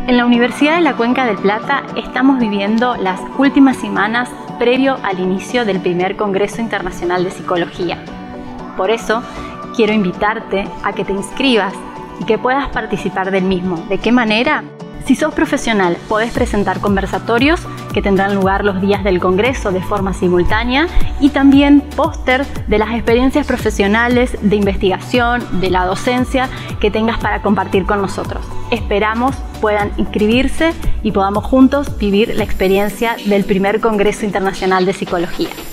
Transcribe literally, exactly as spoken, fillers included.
En la Universidad de la Cuenca del Plata estamos viviendo las últimas semanas previo al inicio del primer Congreso Internacional de Psicología. Por eso, quiero invitarte a que te inscribas y que puedas participar del mismo. ¿De qué manera? Si sos profesional, podés presentar conversatorios que tendrán lugar los días del Congreso de forma simultánea y también póster de las experiencias profesionales, de investigación, de la docencia que tengas para compartir con nosotros. Esperamos puedan inscribirse y podamos juntos vivir la experiencia del primer Congreso Internacional de Psicología.